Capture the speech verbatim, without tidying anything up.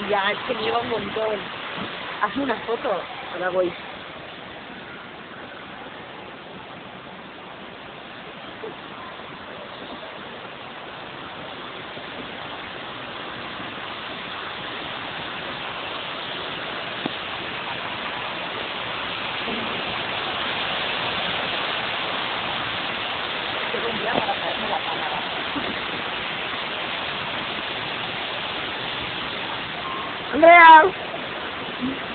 Ya, es que lleva un montón. Hazme una foto. Ahora voy. Tengo un día para traerme la cámara. Andrea.